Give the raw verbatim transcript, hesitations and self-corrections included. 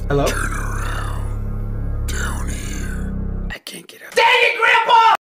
Hello? Turn around. Down here. I can't get up. Dang it, Grandpa!